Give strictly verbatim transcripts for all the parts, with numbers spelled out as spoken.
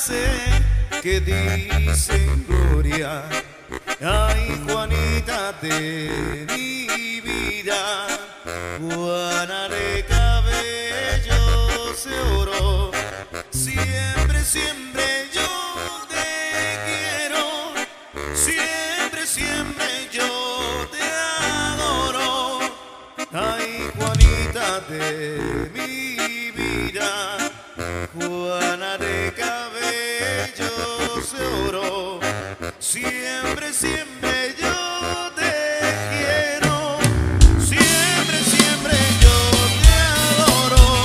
frase que dice Gloria. Ay, Juanita de mi vida, Juana de cabellos de oro, siempre, siempre yo te quiero, siempre, siempre yo te adoro. Ay, Juanita de mi vida, Juana de cabellos de oro, siempre, siempre yo te quiero, siempre, siempre yo te adoro.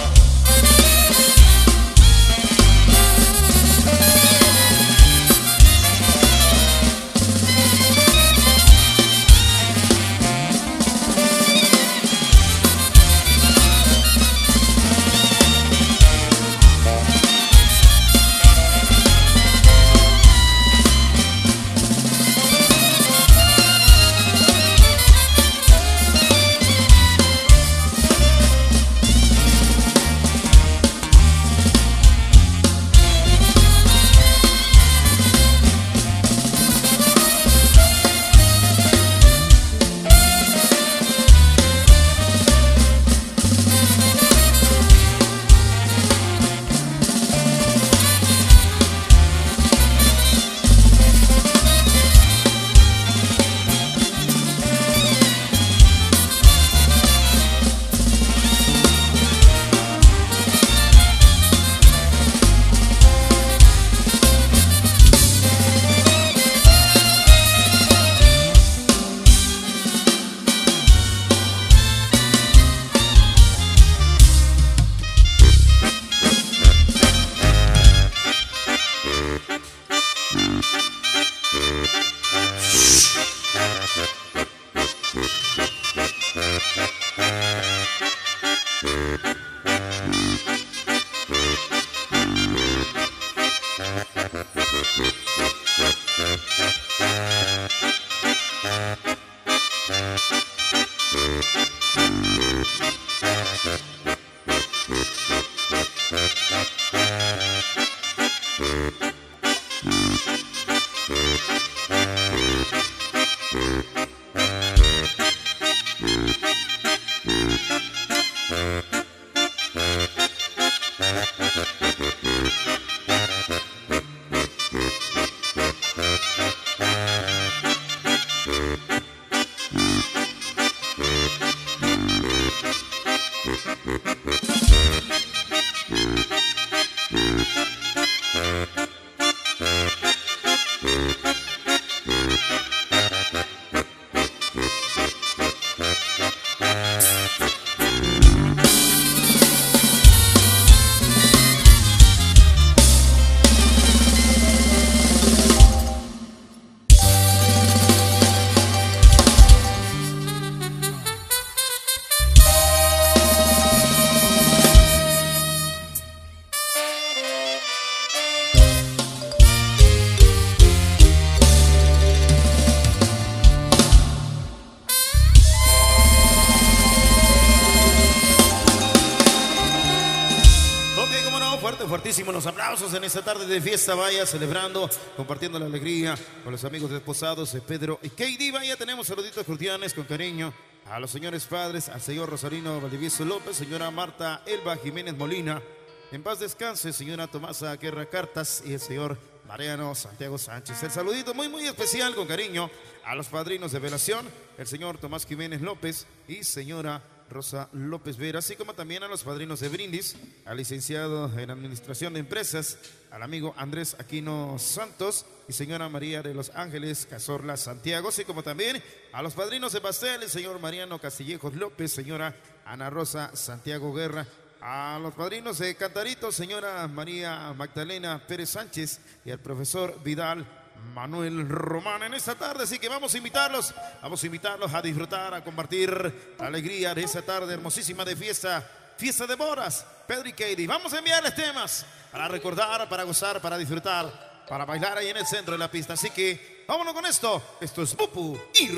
Fuertísimos los aplausos en esta tarde de fiesta. Vaya celebrando, compartiendo la alegría con los amigos desposados de Pedro y Katie. Vaya, tenemos saluditos cordiales con cariño a los señores padres, al señor Rosarino Valdivieso López, señora Marta Elba Jiménez Molina, en paz descanse, señora Tomasa Guerra Cartas y el señor Mariano Santiago Sánchez. El saludito muy muy especial con cariño a los padrinos de velación, el señor Tomás Jiménez López y señora Rosa López Vera, así como también a los padrinos de brindis, al licenciado en Administración de Empresas, al amigo Andrés Aquino Santos y señora María de los Ángeles Cazorla Santiago, así como también a los padrinos de pastel, el señor Mariano Castillejos López, señora Ana Rosa Santiago Guerra, a los padrinos de Cantaritos, señora María Magdalena Pérez Sánchez y al profesor Vidal Manuel Román en esta tarde. Así que vamos a invitarlos, vamos a invitarlos a disfrutar, a compartir la alegría de esta tarde hermosísima de fiesta, fiesta de bodas, Pedro y Katie. Vamos a enviarles temas para recordar, para gozar, para disfrutar, para bailar ahí en el centro de la pista. Así que vámonos con esto. Esto es Pupu y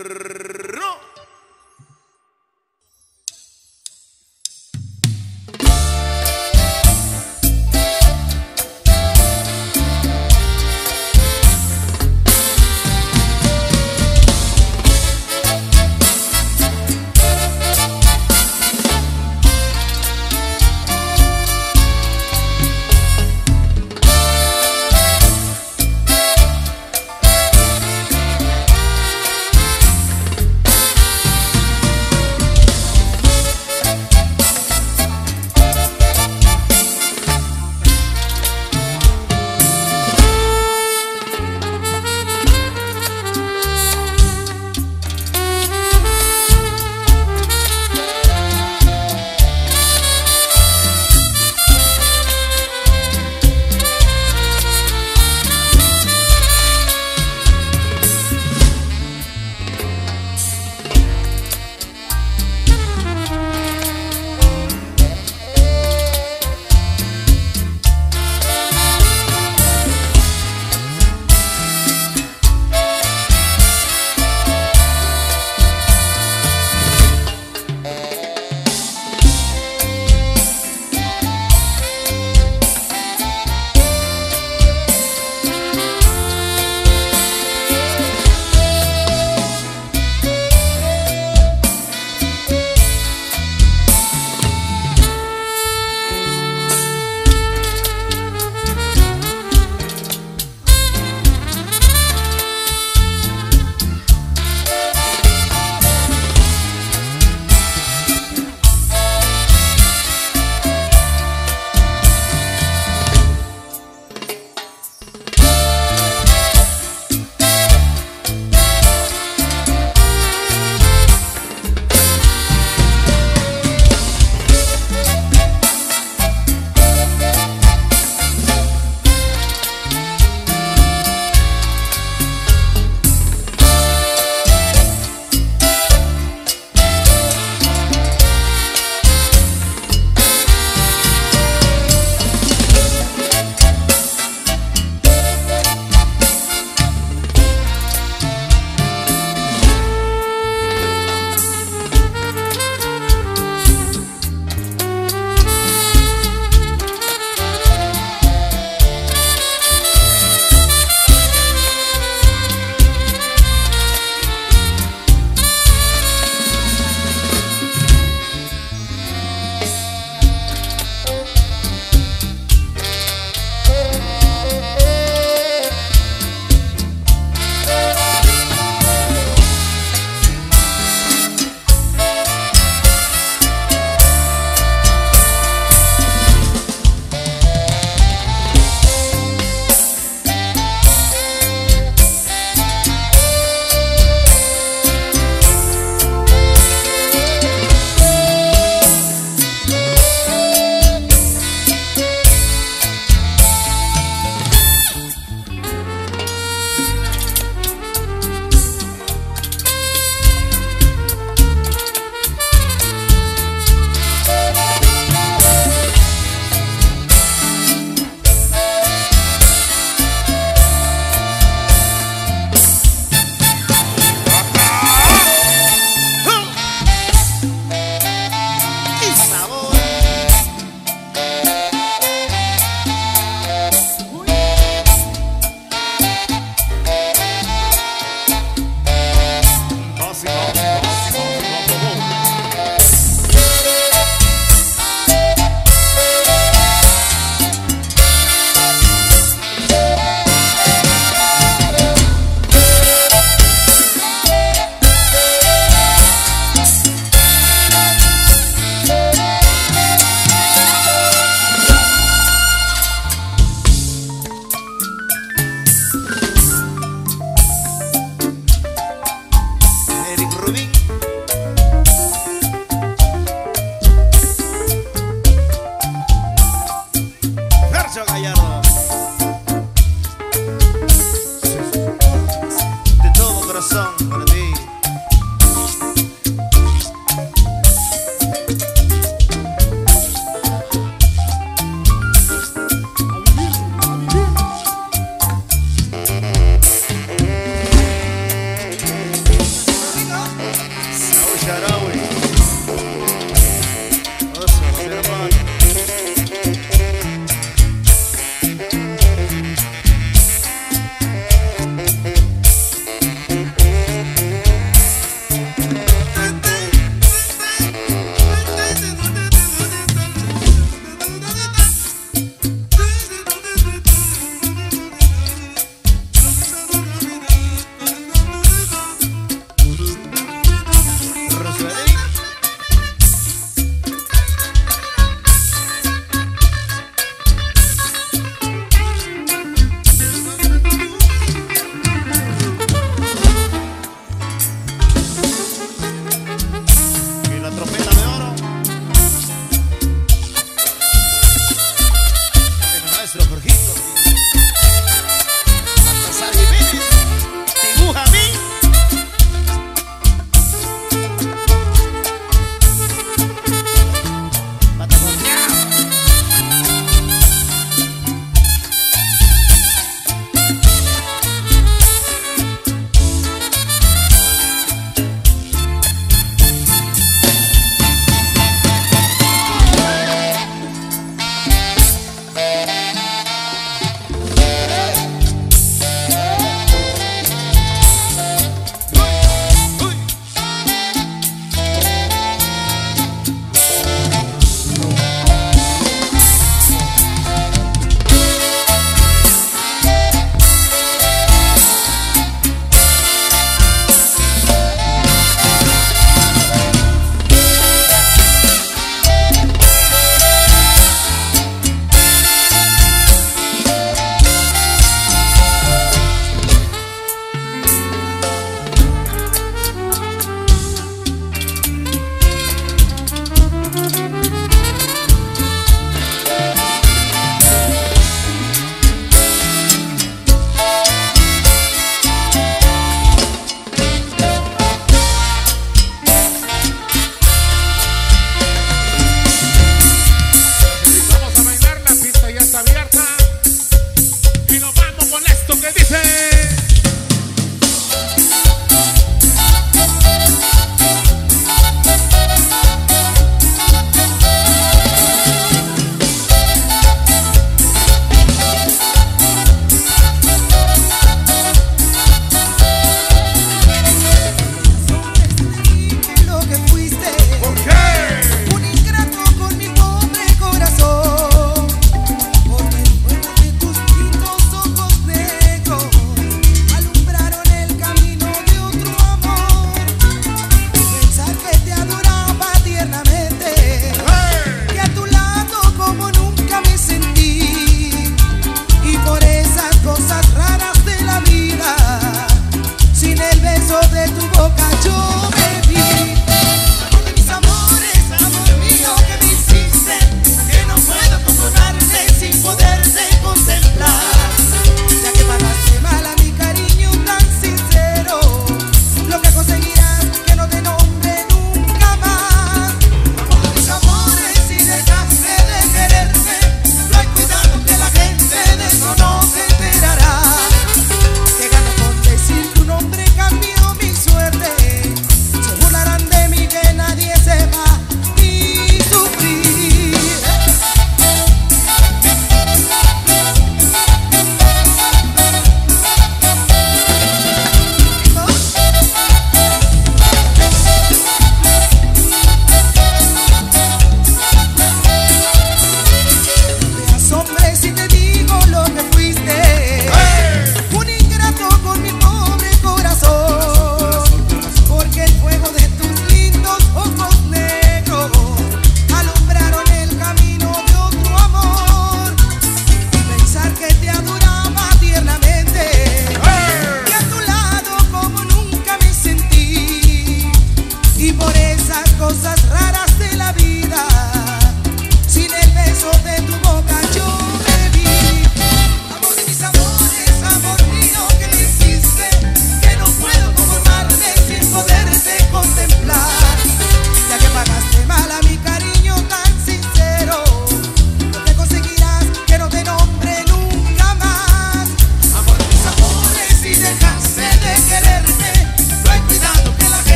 Ro.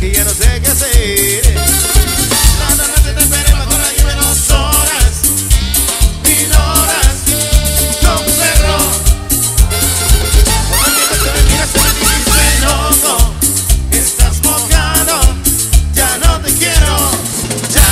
y ya no sé qué hacer. Cada noche te esperé bajo la lluvia dos horas, mil horas, como un perro. Cuando te me miras a mí y me enojo, estás mojado, ya no te quiero, ya.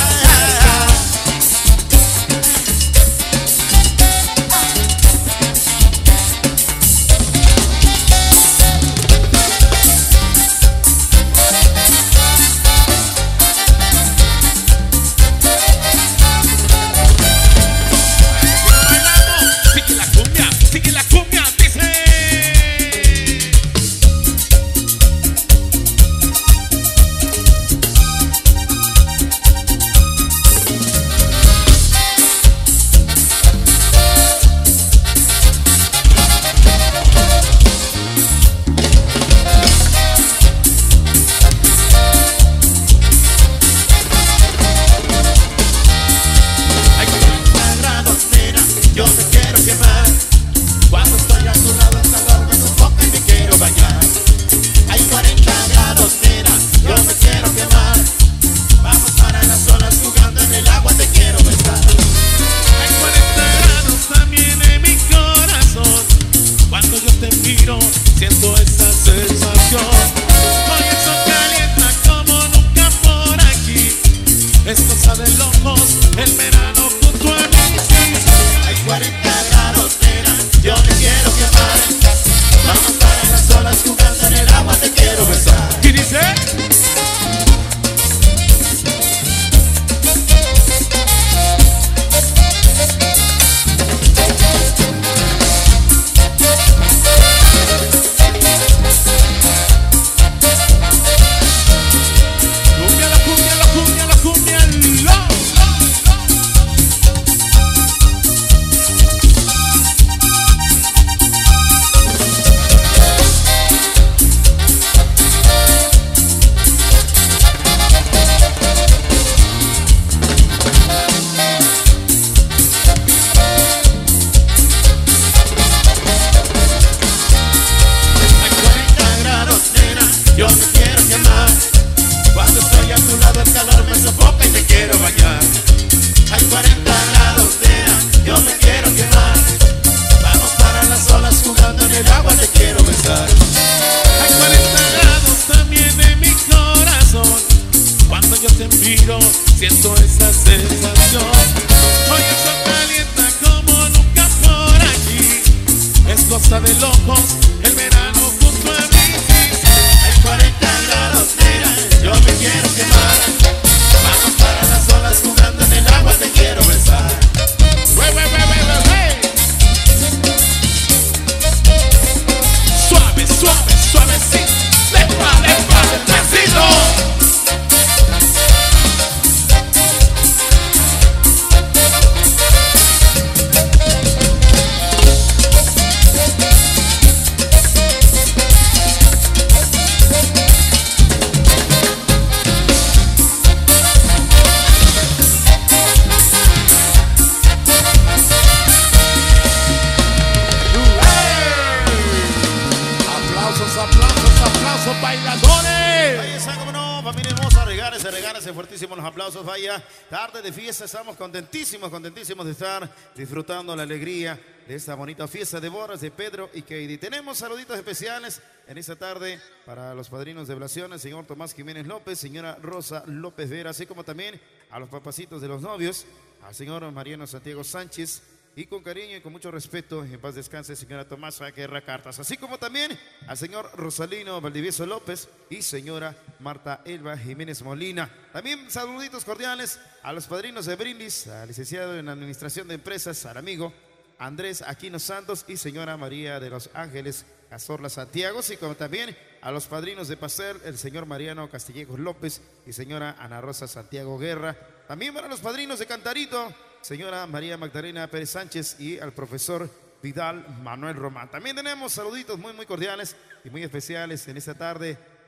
Tarde de fiesta, estamos contentísimos, contentísimos de estar disfrutando la alegría de esta bonita fiesta de bodas de Pedro y Katie. Tenemos saluditos especiales en esta tarde para los padrinos de Blación, el señor Tomás Jiménez López, señora Rosa López Vera, así como también a los papacitos de los novios, al señor Mariano Santiago Sánchez, y con cariño y con mucho respeto, en paz descanse, señora Tomasa Guerra Cartas, así como también al señor Rosalino Valdivieso López y señora Marta Elba Jiménez Molina. También saluditos cordiales a los padrinos de brindis, al licenciado en Administración de Empresas, al amigo Andrés Aquino Santos y señora María de los Ángeles Cazorla Santiago, así como también a los padrinos de pastel, el señor Mariano Castillejos López y señora Ana Rosa Santiago Guerra. También para los padrinos de Cantarito, señora María Magdalena Pérez Sánchez y al profesor Vidal Manuel Román. También tenemos saluditos muy muy cordiales y muy especiales en esta tarde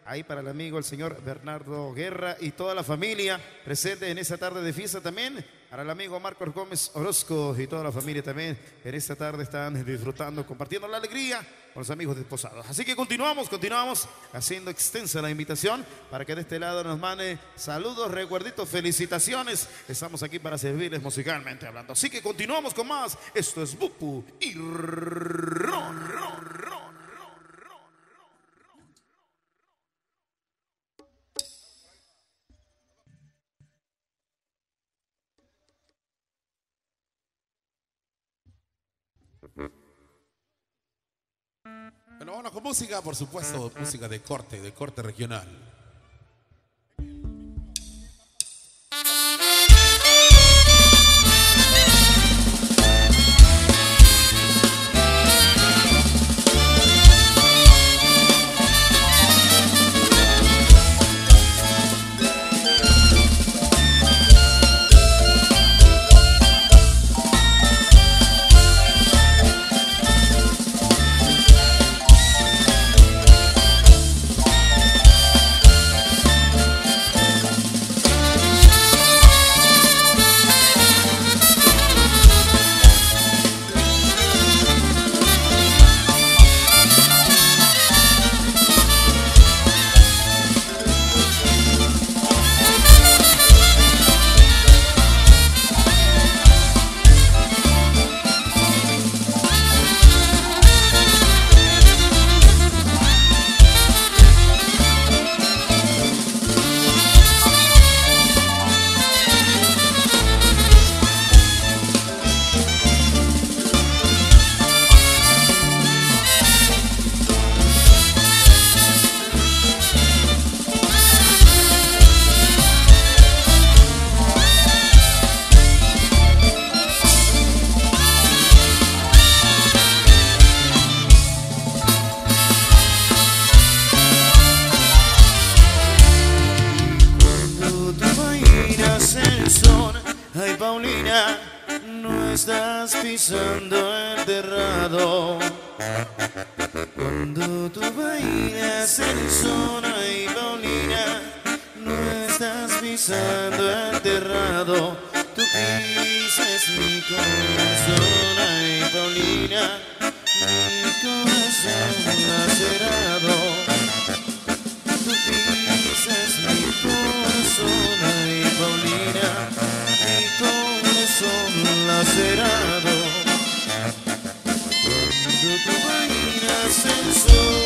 ahí para el amigo, el señor Bernardo Guerra y toda la familia presente en esta tarde de fiesta también. Para el amigo Marcos Gómez Orozco y toda la familia también en esta tarde están disfrutando, compartiendo la alegría con los amigos desposados. Así que continuamos, continuamos haciendo extensa la invitación para que de este lado nos mande saludos, recuerditos, felicitaciones. Estamos aquí para servirles musicalmente hablando. Así que continuamos con más. Esto es Bupu y Ron, Ron, Ron. Bueno, bueno, con música, por supuesto, música de corte, de corte regional. Ay, Paulina, no estás pisando el terrado. Cuando tú bailas el son, ay, Paulina, no estás pisando el terrado. Tú pisas mi corazón, ay, Paulina, mi corazón lacerado. Tú pisas mi corazón, ay, Paulina, mi corazón lacerado. Cuando tú bailas el sol.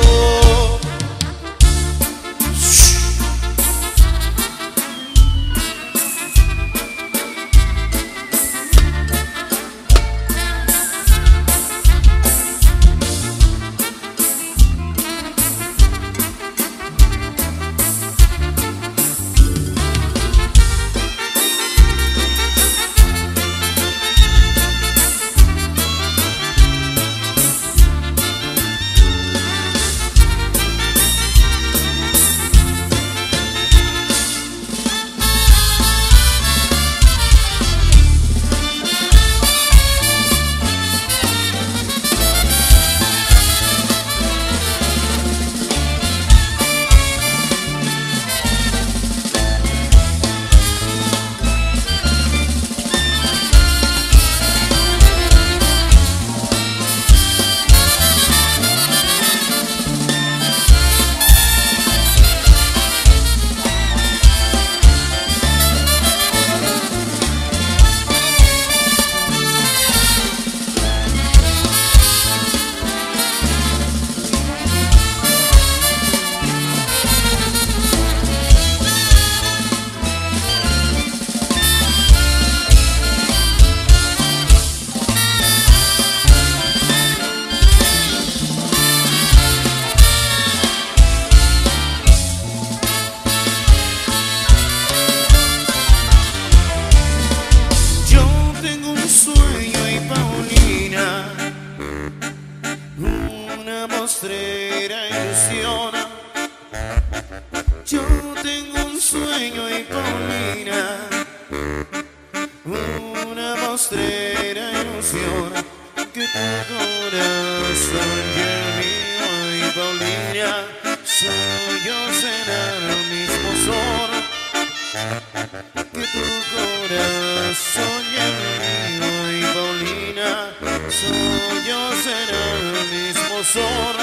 Postrera ilusión. Yo tengo un sueño y Paulina, una postrera ilusión, que tu corazón y el mío y Paulina, soy yo soñé y Paulina, sueño será el mismo sol.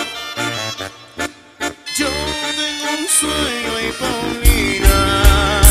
Yo tengo un sueño y Paulina.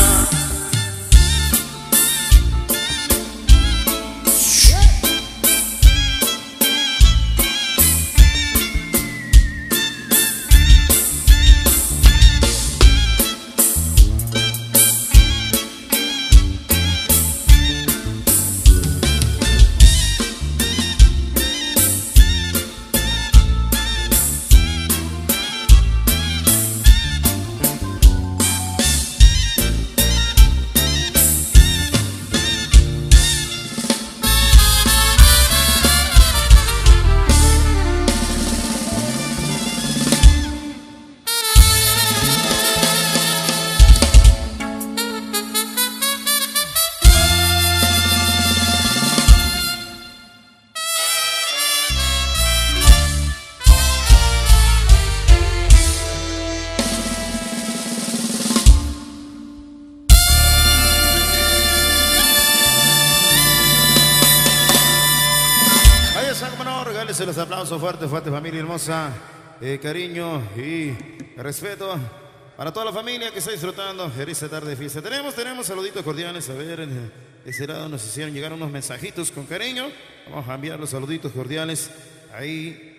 Los aplausos fuertes, fuerte familia hermosa, eh, cariño y respeto para toda la familia que está disfrutando en esta tarde de fiesta. Tenemos, tenemos saluditos cordiales. A ver, en ese lado nos hicieron llegar unos mensajitos con cariño. Vamos a enviar los saluditos cordiales ahí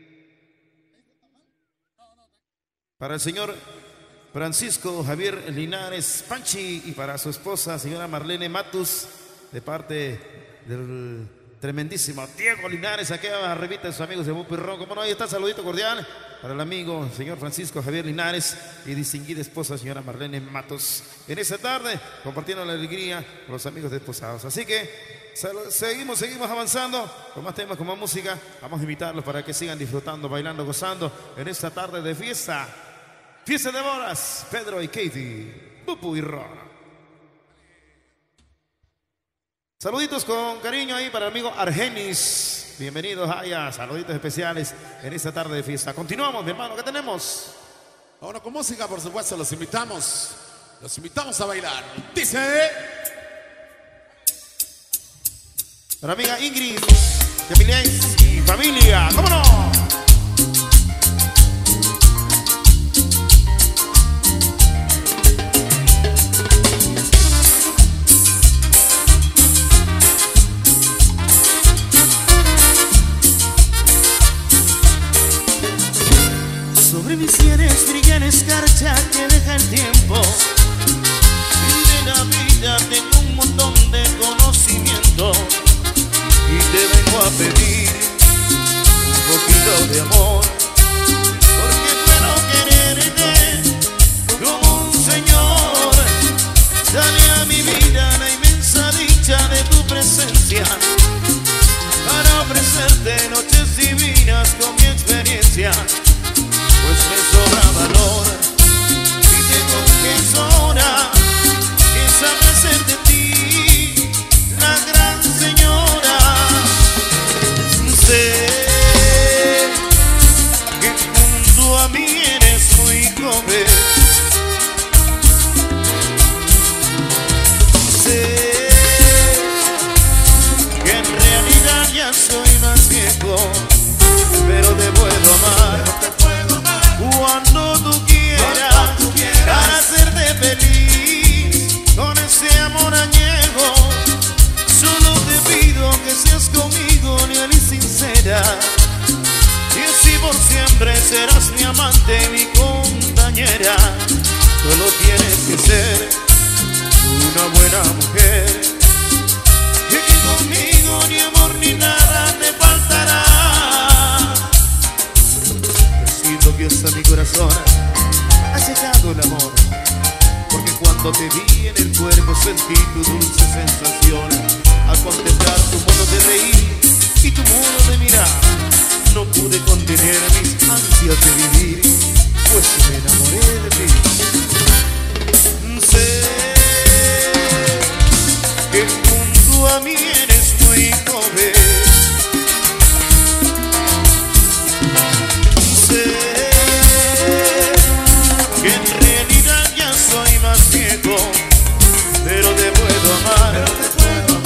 para el señor Francisco Javier Linares Panchi y para su esposa, señora Marlene Matus, de parte del tremendísimo Diego Linares, aquí arribita de sus amigos de Bupirrón. Como no, ahí está el saludito cordial para el amigo señor Francisco Javier Linares y distinguida esposa señora Marlene Matos en esta tarde, compartiendo la alegría con los amigos desposados. Así que seguimos, seguimos avanzando con más temas, con más música. Vamos a invitarlos para que sigan disfrutando, bailando, gozando en esta tarde de fiesta. Fiesta de bodas, Pedro y Katie, Bupirrón. Saluditos con cariño ahí para el amigo Argenis. Bienvenidos allá, saluditos especiales en esta tarde de fiesta. Continuamos, mi hermano, ¿qué tenemos? Ahora con música, por supuesto, los invitamos. Los invitamos a bailar. Dice... Para la amiga Ingrid, Gemiliens y familia, ¿cómo no? Sobre mis sienes brilla la escarcha que deja el tiempo. De la vida tengo un montón de conocimiento y te vengo a pedir un poquito de amor, porque puedo quererte como un señor. Dale a mi vida la inmensa dicha de tu presencia, para ofrecerte noches divinas con mi experiencia. Pues me sobra valor y tengo que es hora que sabe ser de ti la gran señora. Sé que junto a mí eres muy joven. Sé que en realidad ya soy más viejo, pero te puedo amar cuando tú quieras, cuando tú quieras, para hacerte feliz con ese amor añejo. Solo te pido que seas conmigo leal y sincera, y así por siempre serás mi amante, mi compañera. Solo tienes que ser una buena mujer, y que conmigo ni amor ni nada te faltará. Que hasta mi corazón ha llegado el amor, porque cuando te vi en el cuerpo sentí tu dulce sensación. Al contemplar tu modo de reír y tu modo de mirar, no pude contener mis ansias de vivir, pues me enamoré de ti. Sé que junto a mí eres muy joven. Sé que en realidad ya soy más viejo, pero te puedo amar, pero te puedo amar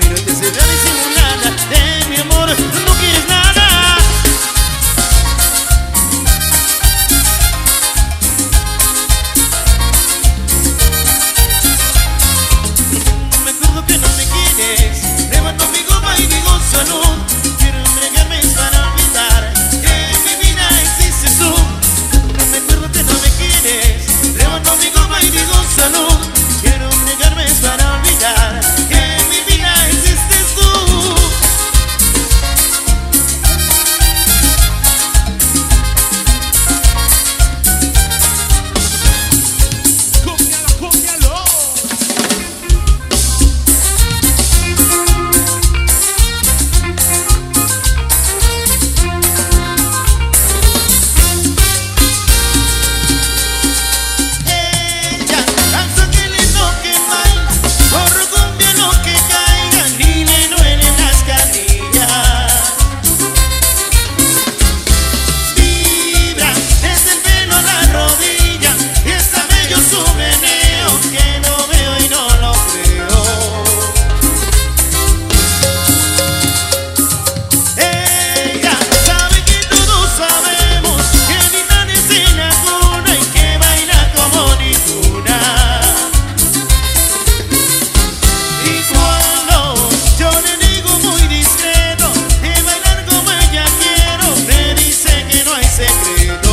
pero te se da disimulada. De mi amor no quieres nada. Me acuerdo que no me quieres, levanto mi copa y digo salud. Quiero embriagarme para olvidar que en mi vida existes tú. Me acuerdo que no me quieres, levanto mi copa y digo salud. Quiero embriagarme para olvidar que en mi vida existes tú. Cópialo, cópialo. Ella danza que le toque mal, corro cumbia lo que caiga, ni le duelen las canillas. Vibra desde el pelo a la rodilla y está bello su meneo que no veo y no lo creo. Ella sabe que todos sabemos que Dinah es en la cuna y que baila como ninguna. Y cuando yo le digo muy discreto que bailar como ella quiero, me dice que no hay secreto.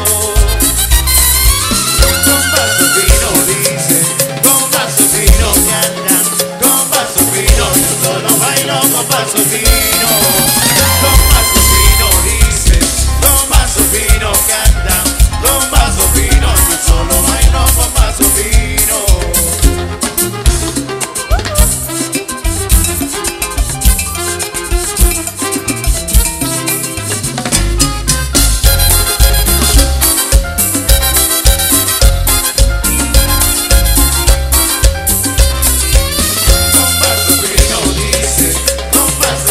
Con paso fino dice, con paso fino que anda, con paso fino yo solo bailo con paso fino. Con paso fino dice, con paso fino que anda, con paso fino yo solo bailo con paso fino. Con paso fino dice, con paso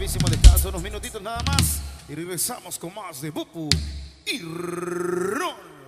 brevísimo descanso, unos minutitos nada más. Y regresamos con más de Bupu y Ron.